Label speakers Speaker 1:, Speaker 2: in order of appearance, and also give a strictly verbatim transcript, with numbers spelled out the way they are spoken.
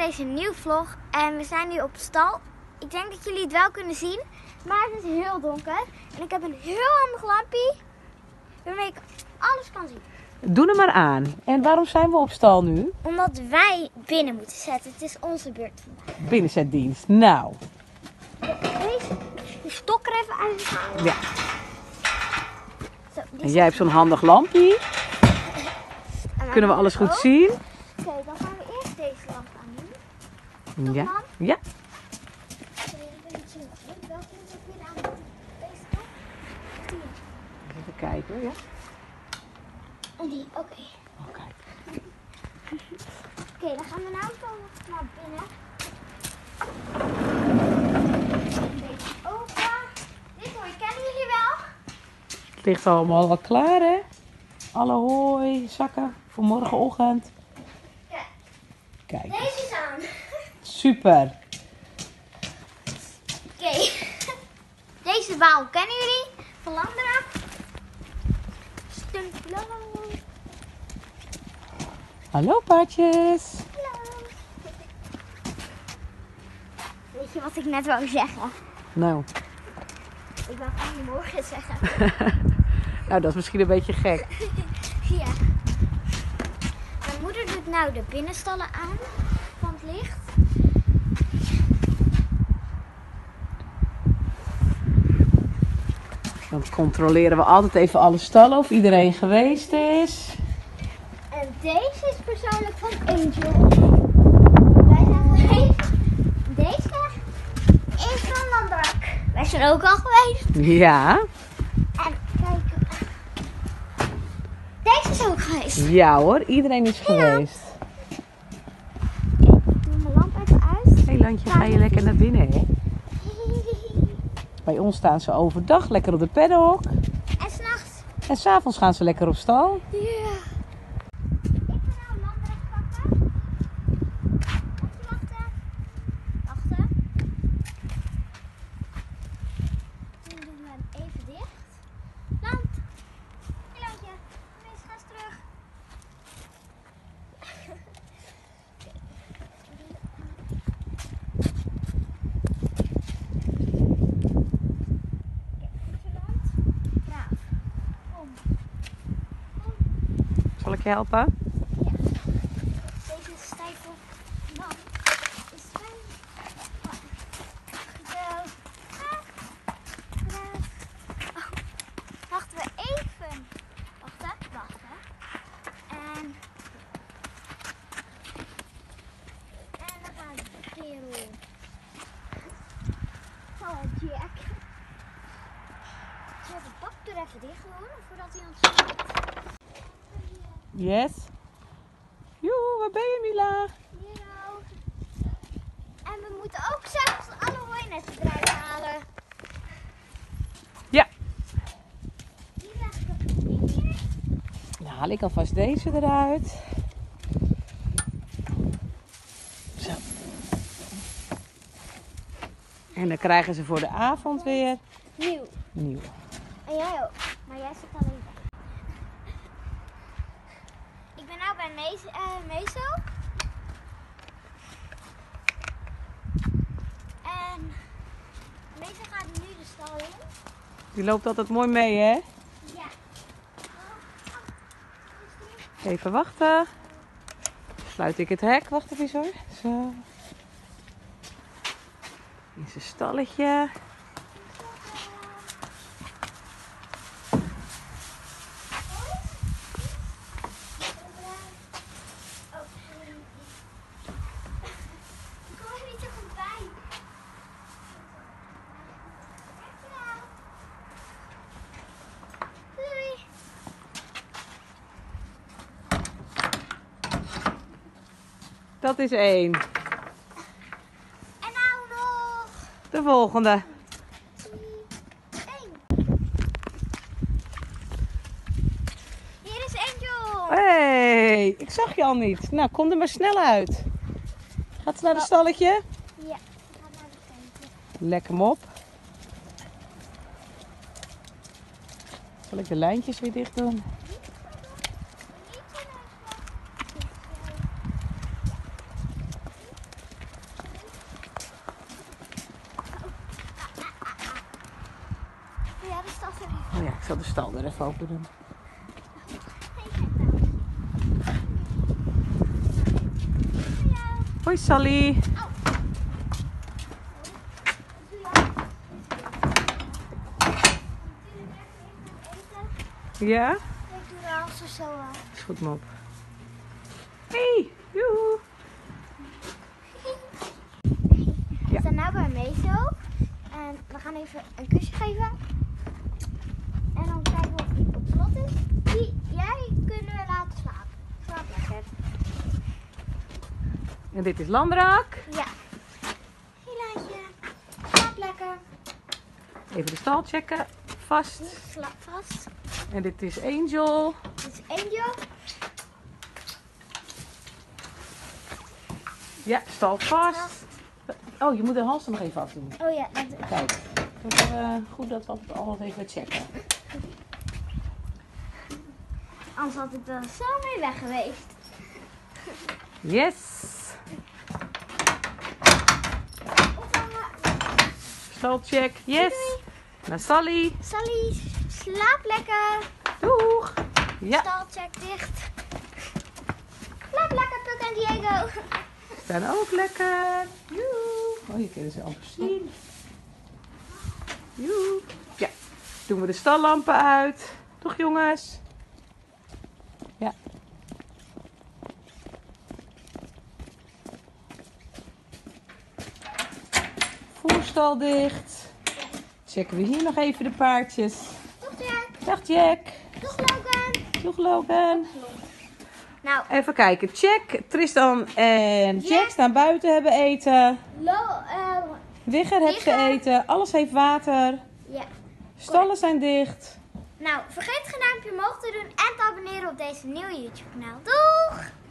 Speaker 1: deze nieuwe vlog en we zijn nu op stal. Ik denk dat jullie het wel kunnen zien, maar het is heel donker. En ik heb een heel handig lampje waarmee ik alles kan zien.
Speaker 2: Doe hem maar aan. En waarom zijn we op stal nu?
Speaker 1: Omdat wij binnen moeten zetten. Het is onze beurt vandaag.
Speaker 2: Binnenzetdienst. Nou.
Speaker 1: Deze de stok er even uithalen.
Speaker 2: Ja.
Speaker 1: Zo, die
Speaker 2: En jij hebt zo'n handig lampje. Kunnen we alles goed
Speaker 1: ook.
Speaker 2: zien?
Speaker 1: Oké, dan gaan we eerst deze lamp aan doen.
Speaker 2: Ja.
Speaker 1: man?
Speaker 2: Ja.
Speaker 1: Sorry, ik ben niet zo goed. Welke moet ik weer aan doen? Deze toch? Of die?
Speaker 2: Even kijken hoor. Ja.
Speaker 1: En die, oké.
Speaker 2: Oh, kijk.
Speaker 1: Oké, dan gaan we nou zo naar binnen. Deze open. Dit hoor, kennen jullie wel?
Speaker 2: Het ligt allemaal al klaar hè? Alle hooi, zakken voor morgenochtend.
Speaker 1: Kijk,
Speaker 2: Kijk.
Speaker 1: deze is aan.
Speaker 2: Super.
Speaker 1: Oké. Deze baal kennen jullie? Van Landera. Stuntlo.
Speaker 2: Hallo paardjes.
Speaker 1: Hallo. Weet je wat ik net wou zeggen?
Speaker 2: Nou.
Speaker 1: Ik wou goedemorgen zeggen.
Speaker 2: Nou, dat is misschien een beetje gek.
Speaker 1: Ja. Mijn moeder doet nou de binnenstallen aan van het licht.
Speaker 2: Dan controleren we altijd even alle stallen of iedereen geweest is.
Speaker 1: En deze is persoonlijk van Angel. Wij zijn geweest. Deze is van Landrak. Wij zijn ook al geweest.
Speaker 2: Ja.
Speaker 1: En kijk. Deze is ook geweest.
Speaker 2: Ja hoor, iedereen is geweest.
Speaker 1: Oké, ik doe mijn lamp even uit.
Speaker 2: Hé hey, Landje, ga je lekker naar binnen hè? Bij ons staan ze overdag lekker op de paddock.
Speaker 1: En s'nachts.
Speaker 2: En s'avonds gaan ze lekker op stal.
Speaker 1: Ja. Ik ga nou Landrak pakken. Moet je wachten? Wachten. Nu doen we hem even dicht. Land. Hey Landje. Kom eens, ga eens terug.
Speaker 2: Zal ik je helpen?
Speaker 1: Deze stijve man is fijn. Zo. Oh, wachten we even. Wacht hè, wacht hè. En... En dan gaan we kerel. Oh, Jack. Zullen we de bak er even dicht doen, voordat hij ons ziet?
Speaker 2: Yes. Joe, waar ben je Mila?
Speaker 1: Hier nou. En we moeten ook zelfs alle hooinetten eruit halen.
Speaker 2: Ja.
Speaker 1: Die leg ik hier.
Speaker 2: Dan haal ik alvast deze eruit. Zo. En dan krijgen ze voor de avond weer
Speaker 1: Nieuw.
Speaker 2: nieuw.
Speaker 1: En jij ook. Maar jij zit alleen weg. Ik ben nou bij Mees, uh, Meso. En Meso gaat nu de stal in.
Speaker 2: Die loopt altijd mooi mee hè?
Speaker 1: Ja.
Speaker 2: Even wachten. Sluit ik het hek. Wacht even hoor. Zo. In zijn stalletje. Dat is één.
Speaker 1: En nou nog
Speaker 2: De volgende.
Speaker 1: één. Hier is Angel.
Speaker 2: Hé, hey, ik zag je al niet. Nou, kom er maar snel uit. Gaat ze naar het stalletje?
Speaker 1: Ja, ik ga naar de tentje.
Speaker 2: Lek hem op. Zal ik de lijntjes weer dicht doen?
Speaker 1: er even.
Speaker 2: Oh ja, ik zal de stal er even open doen. Hoi Sally. Ja?
Speaker 1: Ik doe er alles zo aan.
Speaker 2: Is goed, mop. Hey, joehoe.
Speaker 1: We staan nu bij Mezo. En we gaan even een kusje geven. En dan kijken we of die op slot is. Die, jij kunnen we laten slapen. Slaap lekker.
Speaker 2: En dit is Landrak.
Speaker 1: Ja. Hilaatje. Slaap lekker.
Speaker 2: Even de stal checken. Vast.
Speaker 1: Slaap vast.
Speaker 2: En dit is Angel.
Speaker 1: Dit is Angel.
Speaker 2: Ja, stal vast. Oh, je moet de hals er nog even afdoen.
Speaker 1: Oh ja, dat
Speaker 2: Kijk, het is uh, goed dat we altijd alles even checken.
Speaker 1: anders had ik er zo mee weg geweest.
Speaker 2: Yes!
Speaker 1: Ophangen.
Speaker 2: Stalcheck, yes! Naar Sally.
Speaker 1: Sally, slaap lekker.
Speaker 2: Doeg! Ja,
Speaker 1: Stalcheck dicht. Slaap lekker, Puk en Diego.
Speaker 2: staan ook lekker. Joe. Oh, je kunt ze amper zien. Joe. Ja, doen we de stallampen uit. Toch jongens? Ja. Voerstal dicht. Checken we hier nog even de paardjes.
Speaker 1: Toch Jack?
Speaker 2: Dag Jack.
Speaker 1: Toch Logan?
Speaker 2: Doeg Logan.
Speaker 1: Nou,
Speaker 2: Even kijken. Jack, Tristan en Jack
Speaker 1: Jack.
Speaker 2: staan buiten, hebben eten.
Speaker 1: Lo, uh,
Speaker 2: Wigger heeft
Speaker 1: Wigger.
Speaker 2: gegeten. Alles heeft water.
Speaker 1: ja.
Speaker 2: Stallen zijn dicht.
Speaker 1: Nou, vergeet geen duimpje omhoog te doen en te abonneren op deze nieuwe YouTube kanaal. Doeg!